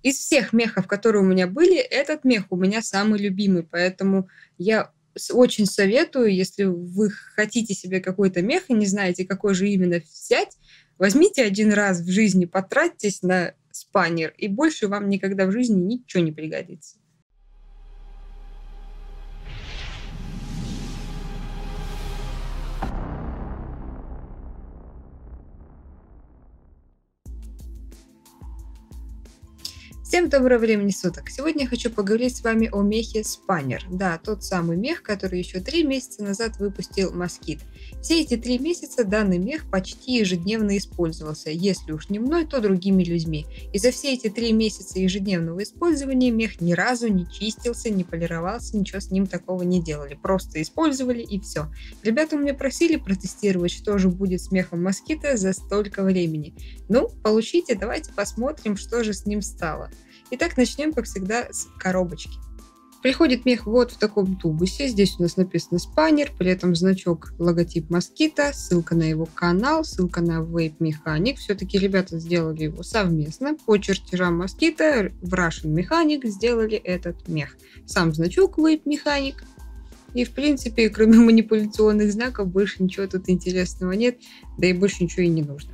Из всех мехов, которые у меня были, этот мех у меня самый любимый, поэтому я очень советую, если вы хотите себе какой-то мех и не знаете, какой же именно взять, возьмите один раз в жизни, потратьтесь на спаннер, и больше вам никогда в жизни ничего не пригодится. Всем доброго времени суток! Сегодня я хочу поговорить с вами о мехе Спаннер. Да, тот самый мех, который еще 3 месяца назад выпустил Москит. Все эти 3 месяца данный мех почти ежедневно использовался, если уж не мной, то другими людьми. И за все эти 3 месяца ежедневного использования мех ни разу не чистился, не полировался, ничего с ним такого не делали. Просто использовали и все. Ребята у меня просили протестировать, что же будет с мехом Москита за столько времени. Ну, получите, давайте посмотрим, что же с ним стало. Итак, начнем, как всегда, с коробочки. Приходит мех вот в таком тубусе. Здесь у нас написано Спаннер, при этом значок, логотип Москита, ссылка на его канал, ссылка на Vape Mechanic. Все-таки ребята сделали его совместно. По чертежам Москита в Russian Mechanic сделали этот мех. Сам значок Vape Mechanic. И, в принципе, кроме манипуляционных знаков, больше ничего тут интересного нет. Да и больше ничего и не нужно.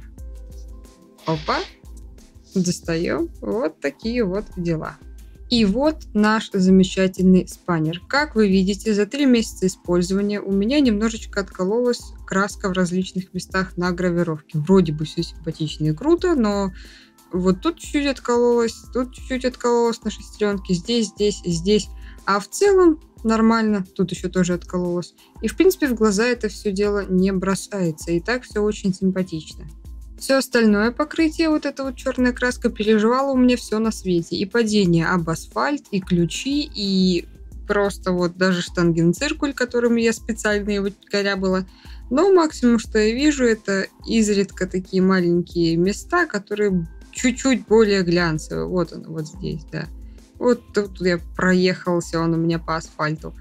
Опа! Достаем. Вот такие вот дела. И вот наш замечательный спаннер. Как вы видите, за 3 месяца использования у меня немножечко откололась краска в различных местах на гравировке. Вроде бы все симпатично и круто, но вот тут чуть-чуть откололось, тут чуть-чуть откололось на шестеренке, здесь. А в целом нормально, тут еще тоже откололось. И в принципе в глаза это все дело не бросается. И так все очень симпатично. Все остальное покрытие, вот эта вот черная краска, переживала у меня все на свете. И падение об асфальт, и ключи, и просто вот даже штангенциркуль, которым я специально его корябала. Но максимум, что я вижу, это изредка такие маленькие места, которые чуть-чуть более глянцевые. Вот он, вот здесь, да. Вот тут я проехался, он у меня по асфальту.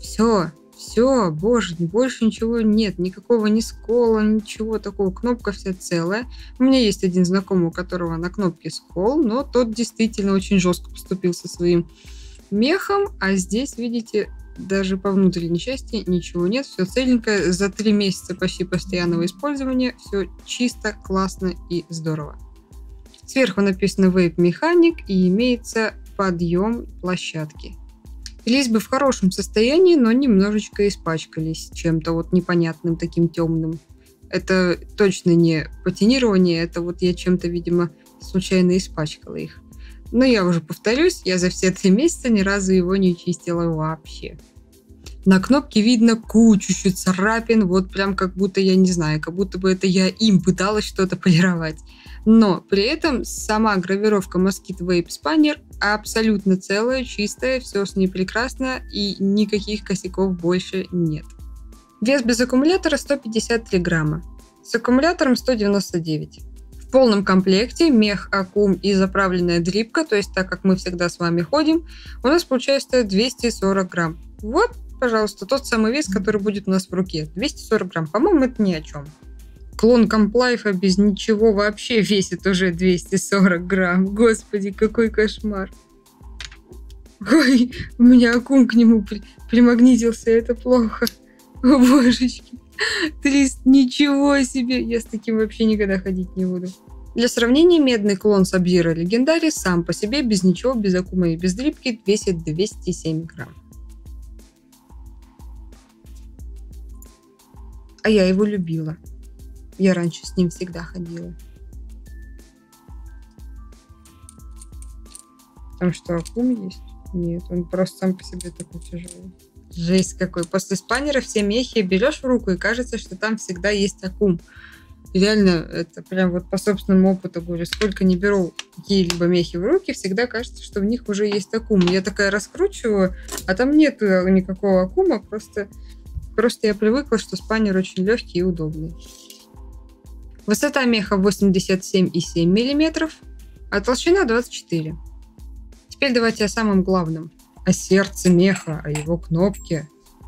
Все, боже, больше ничего нет, никакого ни скола, ничего такого, кнопка вся целая. У меня есть один знакомый, у которого на кнопке скол, но тот действительно очень жестко поступил со своим мехом, а здесь, видите, даже по внутренней части ничего нет, все целенькое, за 3 месяца почти постоянного использования, все чисто, классно и здорово. Сверху написано Vape Mechanic и имеется подъем площадки. Лись бы в хорошем состоянии, но немножечко испачкались чем-то вот непонятным, таким темным. Это точно не патинирование, это вот я чем-то, видимо, случайно испачкала их. Но я уже повторюсь, я за все 3 месяца ни разу его не чистила вообще. На кнопке видно кучу царапин, вот прям как будто, я не знаю, как будто бы это я им пыталась что-то полировать. Но при этом сама гравировка Moskit Vape Spanner абсолютно целая, чистая, все с ней прекрасно и никаких косяков больше нет. Вес без аккумулятора 153 грамма, с аккумулятором 199. В полном комплекте мех, аккум и заправленная дрипка, то есть так как мы всегда с вами ходим, у нас получается 240 грамм. Вот, пожалуйста, тот самый вес, который будет у нас в руке. 240 грамм. По-моему, это ни о чем. Клон Комплайфа без ничего вообще весит уже 240 грамм. Господи, какой кошмар. Ой, у меня аккум к нему примагнитился, это плохо. О, божечки. 300, ничего себе. Я с таким вообще никогда ходить не буду. Для сравнения, медный клон Sub-Zero Legendary сам по себе, без ничего, без аккума и без дрипки, весит 207 грамм. А я его любила. Я раньше с ним всегда ходила. Там что, аккум есть? Нет, он просто сам по себе такой тяжелый. Жесть какой. После спаннера все мехи берешь в руку, и кажется, что там всегда есть аккум. Реально, это прям вот по собственному опыту говорю. Сколько не беру какие-либо мехи в руки, всегда кажется, что в них уже есть аккум. Я такая раскручиваю, а там нет никакого аккума. Просто я привыкла, что спаннер очень легкий и удобный. Высота меха 87,7 мм, а толщина 24. Теперь давайте о самом главном. О сердце меха, о его кнопке.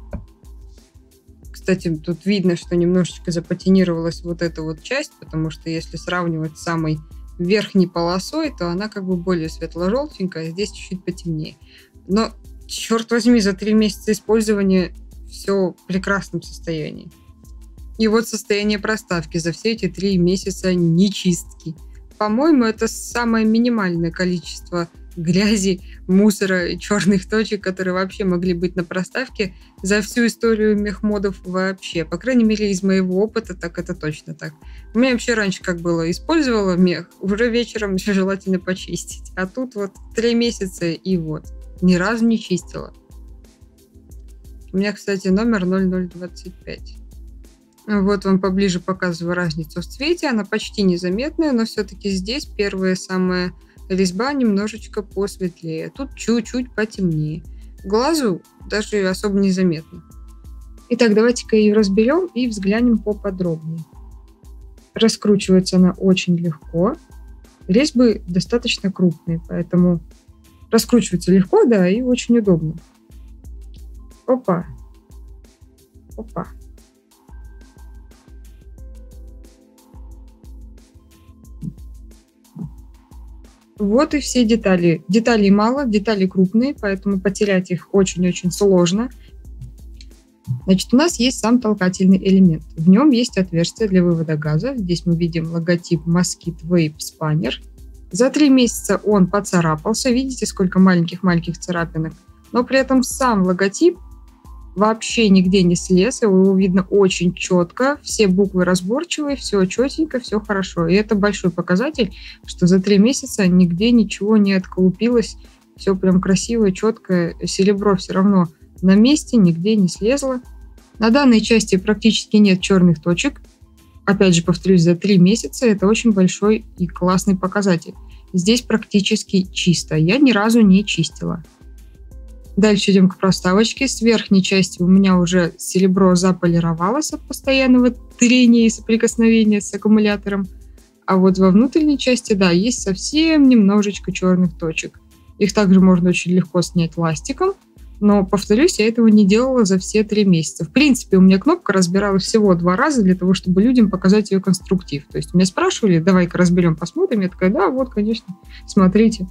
Кстати, тут видно, что немножечко запатинировалась вот эта вот часть, потому что если сравнивать с самой верхней полосой, то она как бы более светло-желтенькая, а здесь чуть-чуть потемнее. Но, черт возьми, за 3 месяца использования все в прекрасном состоянии. И вот состояние проставки за все эти 3 месяца нечистки. По-моему, это самое минимальное количество грязи, мусора и черных точек, которые вообще могли быть на проставке за всю историю мехмодов вообще. По крайней мере, из моего опыта, так это точно так. У меня вообще раньше как было, использовала мех, уже вечером желательно почистить. А тут вот 3 месяца и вот. Ни разу не чистила. У меня, кстати, номер 0025. Вот вам поближе показываю разницу в цвете. Она почти незаметная, но все-таки здесь первая самая резьба немножечко посветлее. Тут чуть-чуть потемнее. Глазу даже особо незаметно. Итак, давайте-ка ее разберем и взглянем поподробнее. Раскручивается она очень легко. Резьбы достаточно крупные, поэтому раскручивается легко, да, и очень удобно. Опа. Опа. Вот и все детали. Деталей мало, детали крупные, поэтому потерять их очень-очень сложно. Значит, у нас есть сам толкательный элемент. В нем есть отверстие для вывода газа. Здесь мы видим логотип Mosquit Vape Spanner. За 3 месяца он поцарапался. Видите, сколько маленьких-маленьких царапинок? Но при этом сам логотип вообще нигде не слез. Его видно очень четко. Все буквы разборчивые, все четенько, все хорошо. И это большой показатель, что за 3 месяца нигде ничего не отколупилось. Все прям красивое, четкое. Серебро все равно на месте, нигде не слезло. На данной части практически нет черных точек. Опять же, повторюсь, за 3 месяца это очень большой и классный показатель. Здесь практически чисто. Я ни разу не чистила. Дальше идем к проставочке. С верхней части у меня уже серебро заполировалось от постоянного трения и соприкосновения с аккумулятором. А вот во внутренней части, да, есть совсем немножечко черных точек. Их также можно очень легко снять ластиком. Но, повторюсь, я этого не делала за все 3 месяца. В принципе, у меня кнопка разбиралась всего 2 раза для того, чтобы людям показать ее конструктив. То есть меня спрашивали, давай-ка разберем, посмотрим. Я такая, да, вот, конечно, смотрите.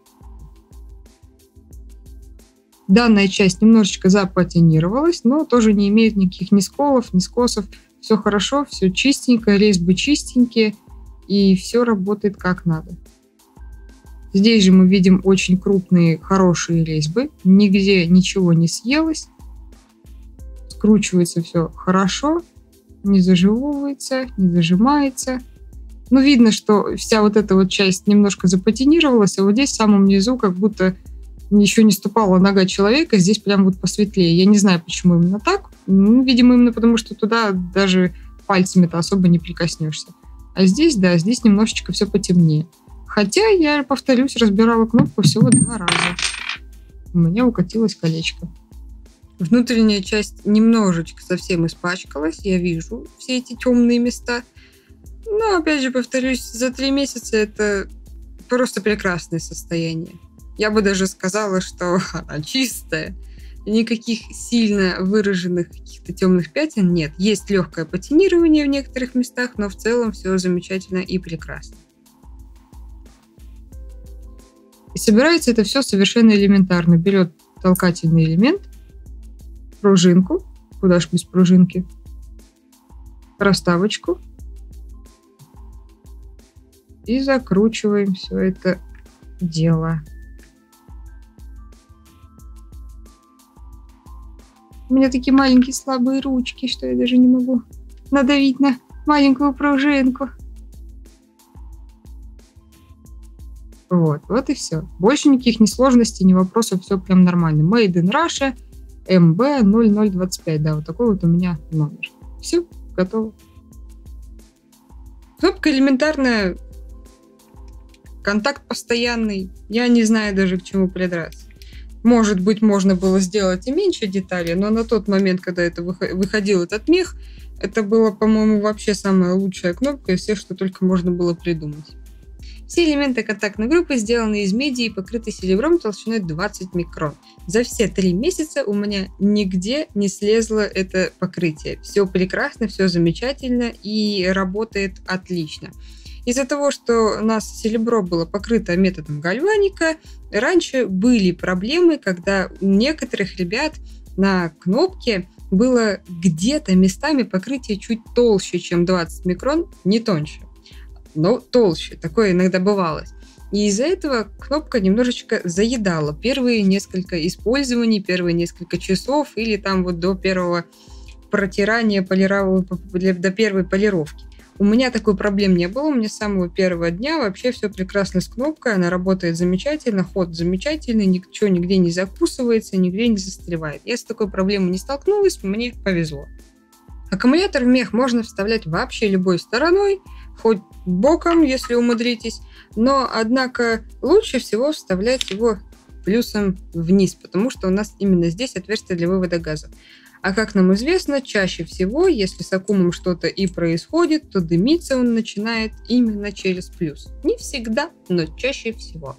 Данная часть немножечко запатинировалась, но тоже не имеет никаких ни сколов, ни скосов. Все хорошо, все чистенько, резьбы чистенькие, и все работает как надо. Здесь же мы видим очень крупные, хорошие резьбы. Нигде ничего не съелось. Скручивается все хорошо. Не зажевывается, не зажимается. Но видно, что вся вот эта вот часть немножко запатинировалась, а вот здесь в самом низу как будто еще не ступала нога человека. Здесь прям вот посветлее. Я не знаю, почему именно так. Ну, видимо, именно потому, что туда даже пальцами-то особо не прикоснешься. А здесь, да, здесь немножечко все потемнее. Хотя, я повторюсь, разбирала кнопку всего 2 раза. У меня укатилось колечко. Внутренняя часть немножечко совсем испачкалась. Я вижу все эти темные места. Но, опять же, повторюсь, за 3 месяца это просто прекрасное состояние. Я бы даже сказала, что она чистая. Никаких сильно выраженных каких-то темных пятен нет. Есть легкое патинирование в некоторых местах, но в целом все замечательно и прекрасно. И собирается это все совершенно элементарно. Берет толкательный элемент, пружинку, куда ж без пружинки, проставочку и закручиваем все это дело. У меня такие маленькие слабые ручки, что я даже не могу надавить на маленькую пружинку. Вот и все. Больше никаких ни сложностей, ни вопросов, все прям нормально. Made in Russia, MB0025, да, вот такой вот у меня номер. Все, готово. Кнопка элементарная, контакт постоянный, я не знаю даже к чему придраться. Может быть, можно было сделать и меньше деталей, но на тот момент, когда это выходил этот мех, это была, по-моему, вообще самая лучшая кнопка из всех, что только можно было придумать. Все элементы контактной группы сделаны из меди и покрыты серебром толщиной 20 микрон. За все 3 месяца у меня нигде не слезло это покрытие. Все прекрасно, все замечательно и работает отлично. Из-за того, что у нас серебро было покрыто методом гальваника, раньше были проблемы, когда у некоторых ребят на кнопке было где-то местами покрытие чуть толще, чем 20 микрон, не тоньше, но толще. Такое иногда бывало. И из-за этого кнопка немножечко заедала первые несколько использований, первые несколько часов или там вот до первого протирания, до первой полировки. У меня такой проблем не было. У меня с самого первого дня вообще все прекрасно с кнопкой. Она работает замечательно, ход замечательный, ничего нигде не закусывается, нигде не застревает. Я с такой проблемой не столкнулась, мне повезло. Аккумулятор в мех можно вставлять вообще любой стороной, хоть боком, если умудритесь, но, однако, лучше всего вставлять его плюсом вниз, потому что у нас именно здесь отверстие для вывода газа. А как нам известно, чаще всего, если с аккумом что-то и происходит, то дымиться он начинает именно через плюс. Не всегда, но чаще всего.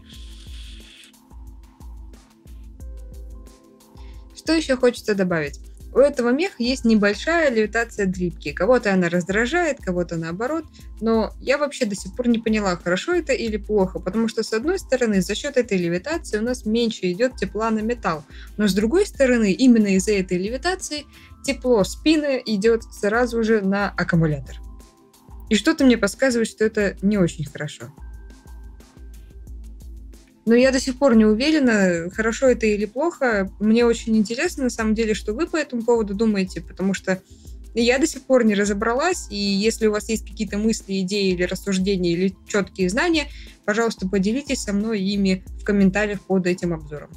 Что еще хочется добавить? У этого меха есть небольшая левитация дрипки. Кого-то она раздражает, кого-то наоборот. Но я вообще до сих пор не поняла, хорошо это или плохо. Потому что, с одной стороны, за счет этой левитации у нас меньше идет тепла на металл. Но с другой стороны, именно из-за этой левитации тепло спины идет сразу же на аккумулятор. И что-то мне подсказывает, что это не очень хорошо. Но я до сих пор не уверена, хорошо это или плохо. Мне очень интересно, на самом деле, что вы по этому поводу думаете, потому что я до сих пор не разобралась, и если у вас есть какие-то мысли, идеи или рассуждения, или четкие знания, пожалуйста, поделитесь со мной ими в комментариях под этим обзором.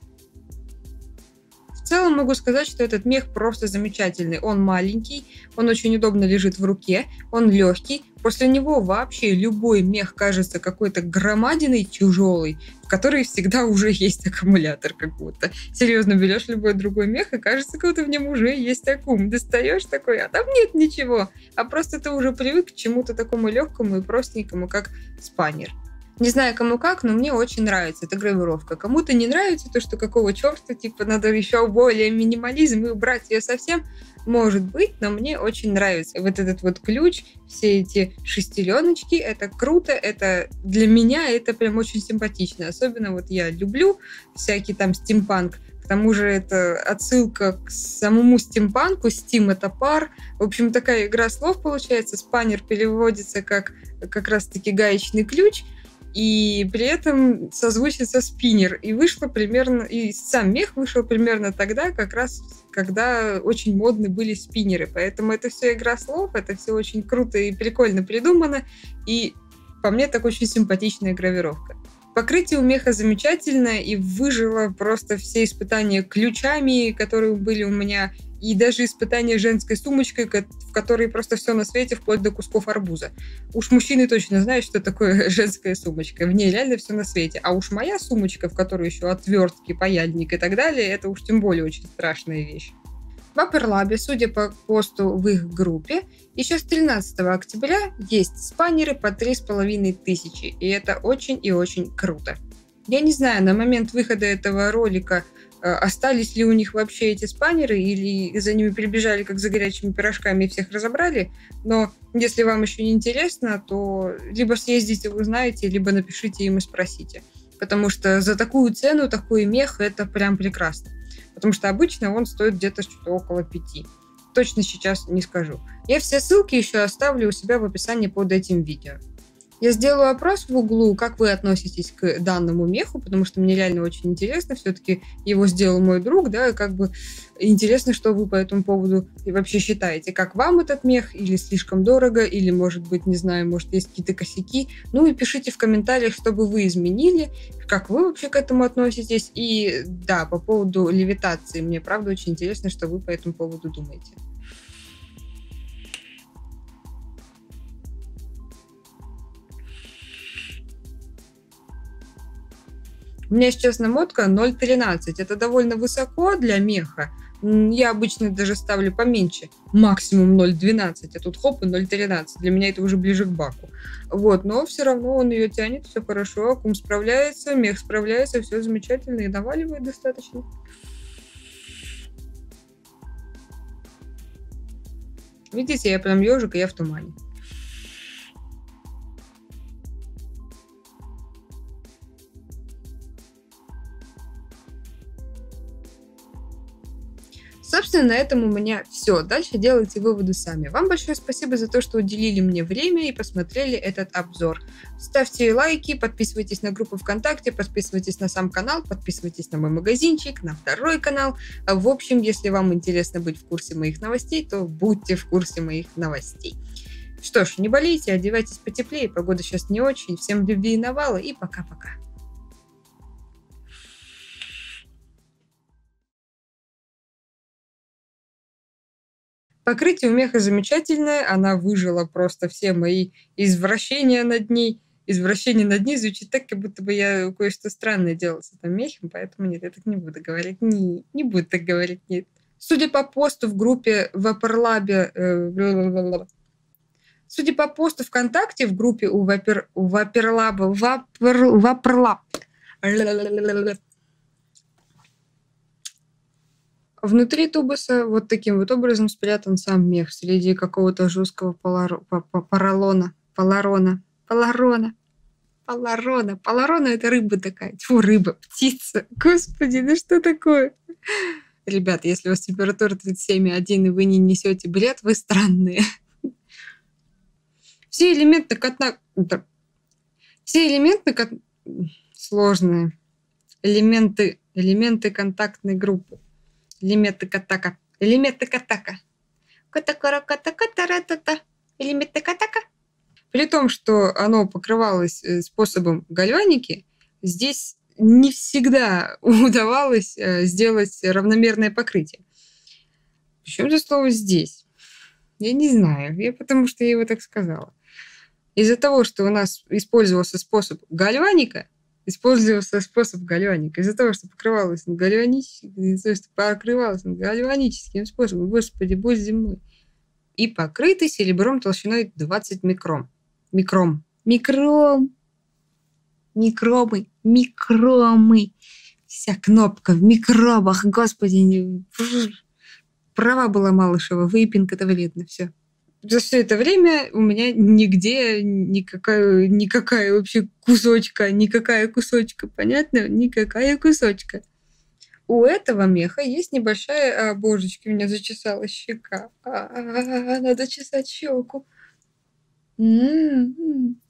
В целом могу сказать, что этот мех просто замечательный. Он маленький, он очень удобно лежит в руке, он легкий. После него вообще любой мех кажется какой-то громадиной, тяжелый, в которой всегда уже есть аккумулятор как будто. Серьезно, берешь любой другой мех, и кажется, как будто в нем уже есть аккум. Достаешь такой, а там нет ничего. А просто ты уже привык к чему-то такому легкому и простенькому, как спаннер. Не знаю, кому как, но мне очень нравится эта гравировка. Кому-то не нравится то, что какого черта, типа, надо еще более минимализм и убрать ее совсем. Может быть, но мне очень нравится вот этот вот ключ, все эти шестереночки, это круто, это для меня это прям очень симпатично. Особенно вот я люблю всякий там стимпанк. К тому же это отсылка к самому стимпанку. Steam — это пар. В общем, такая игра слов получается. Спаннер переводится как раз-таки гаечный ключ. И при этом созвучится спиннер. И вышло примерно, и сам мех вышел примерно тогда, как раз когда очень модны были спиннеры. Поэтому это все игра слов, это все очень круто и прикольно придумано. И по мне так очень симпатичная гравировка. Покрытие у меха замечательное и выжило просто все испытания ключами, которые были у меня, и даже испытания женской сумочкой, в которой просто все на свете, вплоть до кусков арбуза. Уж мужчины точно знают, что такое женская сумочка. В ней реально все на свете. А уж моя сумочка, в которой еще отвертки, паяльник и так далее, это уж тем более очень страшная вещь. В Upper судя по посту в их группе, еще с 13 октября есть спаннеры по 3500, и это очень и очень круто. Я не знаю, на момент выхода этого ролика остались ли у них вообще эти спаннеры, или за ними прибежали как за горячими пирожками и всех разобрали, но если вам еще не интересно, то либо съездите, узнаете, либо напишите им и спросите. Потому что за такую цену такой мех — это прям прекрасно. Потому что обычно он стоит где-то что-то около 5. Точно сейчас не скажу. Я все ссылки еще оставлю у себя в описании под этим видео. Я сделаю опрос в углу, как вы относитесь к данному меху, потому что мне реально очень интересно. Все-таки его сделал мой друг, да, и как бы интересно, что вы по этому поводу и вообще считаете. Как вам этот мех, или слишком дорого, или, может быть, не знаю, может, есть какие-то косяки. Ну и пишите в комментариях, что бы вы изменили, как вы вообще к этому относитесь. И да, по поводу левитации, мне правда очень интересно, что вы по этому поводу думаете. У меня сейчас намотка 0,13. Это довольно высоко для меха. Я обычно даже ставлю поменьше. Максимум 0,12. А тут хоп и 0,13. Для меня это уже ближе к баку. Вот, но все равно он ее тянет, все хорошо. Аккум справляется, мех справляется, все замечательно и наваливает достаточно. Видите, я прям ежик, и я в тумане. Собственно, на этом у меня все. Дальше делайте выводы сами. Вам большое спасибо за то, что уделили мне время и посмотрели этот обзор. Ставьте лайки, подписывайтесь на группу ВКонтакте, подписывайтесь на сам канал, подписывайтесь на мой магазинчик, на второй канал. В общем, если вам интересно быть в курсе моих новостей, то будьте в курсе моих новостей. Что ж, не болейте, одевайтесь потеплее, погода сейчас не очень. Всем любви и навала, и пока-пока. Покрытие у меха замечательное, она выжила просто все мои извращения над ней. Извращение над ней звучит так, как будто бы я кое-что странное делала с этим мехом, поэтому нет, я так не буду говорить. Не буду так говорить, нет. Судя по посту в группе Ваперлабе... Судя по посту ВКонтакте в группе у Ваперлаба... Ваперлаб... Внутри тубуса вот таким вот образом спрятан сам мех среди какого-то жесткого поларона. Поларона — это рыба такая. Тьфу, рыба, птица. Господи, ну что такое? Ребят, если у вас температура 37,1 и вы не несете бред, вы странные. Все элементы сложные. Элементы контактной группы. Элементы катака. При том, что оно покрывалось способом гальваники, здесь не всегда удавалось сделать равномерное покрытие. Причем же слово «здесь»? Я не знаю, потому что я его так сказала. Из-за того, что у нас использовался способ гальваника, из-за того, что покрывалось гальваническим способом, господи, боже земной, и покрыты серебром толщиной 20 микром. Микромы. Вся кнопка в микробах, господи. Права была Малышева, вейпинг — это вредно, все. За все это время у меня нигде никакая вообще кусочка, понятно? Никакая кусочка. У этого меха есть небольшая... божечки, у меня зачесалась щека. Надо чесать щеку.